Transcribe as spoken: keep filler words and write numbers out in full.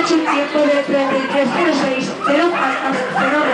H, tiempo de treinta y tres cero seis, cero, cero